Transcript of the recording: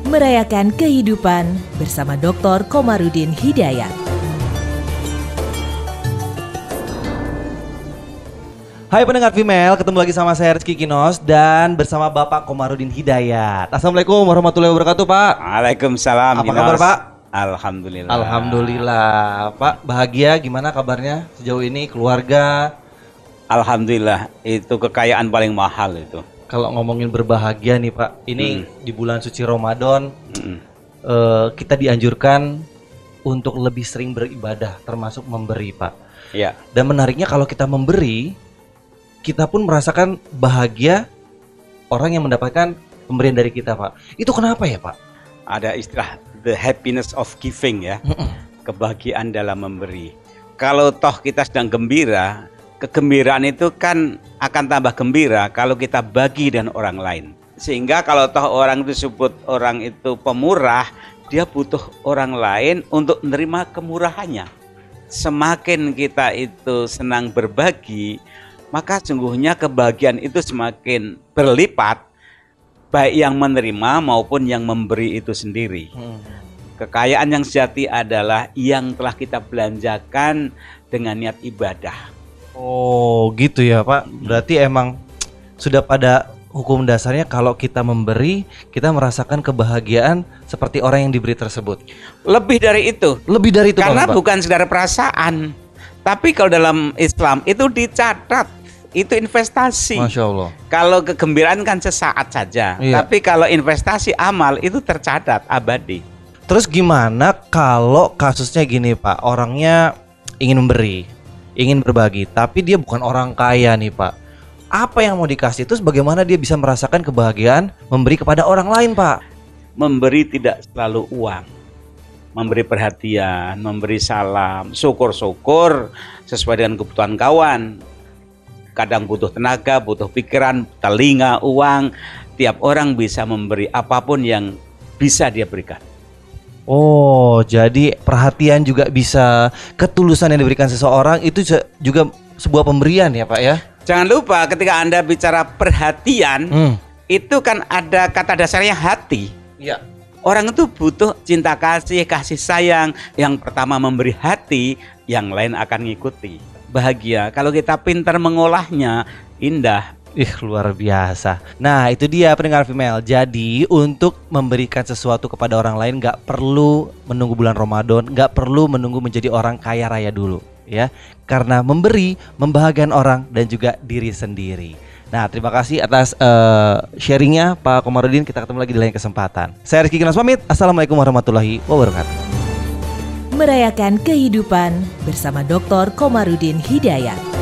Merayakan kehidupan bersama Dr. Komarudin Hidayat. Hai pendengar Female, ketemu lagi sama saya Rizky Kinos dan bersama Bapak Komarudin Hidayat. Assalamualaikum warahmatullahi wabarakatuh, Pak. Waalaikumsalam. Apa kabar, Pak? Alhamdulillah. Alhamdulillah, Pak. Bahagia gimana kabarnya sejauh ini, keluarga? Alhamdulillah, itu kekayaan paling mahal itu. Kalau ngomongin berbahagia nih, Pak, ini di bulan suci Ramadan kita dianjurkan untuk lebih sering beribadah, termasuk memberi, Pak. Ya. Dan menariknya kalau kita memberi, kita pun merasakan bahagia orang yang mendapatkan pemberian dari kita, Pak. Itu kenapa ya, Pak? Ada istilah the happiness of giving ya. Kebahagiaan dalam memberi. Kalau toh kita sedang gembira, kegembiraan itu kan akan tambah gembira kalau kita bagi dengan orang lain. Sehingga kalau toh orang itu sebut orang itu pemurah, dia butuh orang lain untuk menerima kemurahannya. Semakin kita itu senang berbagi, maka sungguhnya kebahagiaan itu semakin berlipat, baik yang menerima maupun yang memberi itu sendiri. Kekayaan yang sejati adalah yang telah kita belanjakan dengan niat ibadah. Oh gitu ya, Pak. Berarti emang sudah pada hukum dasarnya kalau kita memberi, kita merasakan kebahagiaan seperti orang yang diberi tersebut. Lebih dari itu. Lebih dari itu, karena Pak. Bukan sekedar perasaan, tapi kalau dalam Islam itu dicatat, itu investasi. Masya Allah. Kalau kegembiraan kan sesaat saja, tapi kalau investasi amal itu tercatat abadi. Terus gimana kalau kasusnya gini, Pak, orangnya ingin memberi, ingin berbagi, tapi dia bukan orang kaya nih, Pak. Apa yang mau dikasih? Terus bagaimana dia bisa merasakan kebahagiaan memberi kepada orang lain, Pak? Memberi tidak selalu uang. Memberi perhatian, memberi salam, syukur-syukur sesuai dengan kebutuhan kawan. Kadang butuh tenaga, butuh pikiran, telinga, uang. Tiap orang bisa memberi apapun yang bisa dia berikan. Oh, jadi perhatian juga bisa, ketulusan yang diberikan seseorang itu juga sebuah pemberian ya, Pak ya? Jangan lupa ketika Anda bicara perhatian, itu kan ada kata dasarnya hati. Iya. Orang itu butuh cinta kasih, kasih sayang. Yang pertama memberi hati, yang lain akan ngikuti. Bahagia, kalau kita pintar mengolahnya, indah. Luar biasa. Nah itu dia pendengar Female. Jadi untuk memberikan sesuatu kepada orang lain gak perlu menunggu bulan Ramadan, gak perlu menunggu menjadi orang kaya raya dulu ya. Karena memberi membahagiakan orang dan juga diri sendiri. Nah terima kasih atas sharingnya Pak Komarudin. Kita ketemu lagi di lain kesempatan. Saya Rizky Kinos pamit. Assalamualaikum warahmatullahi wabarakatuh. Merayakan kehidupan bersama Dr. Komarudin Hidayat.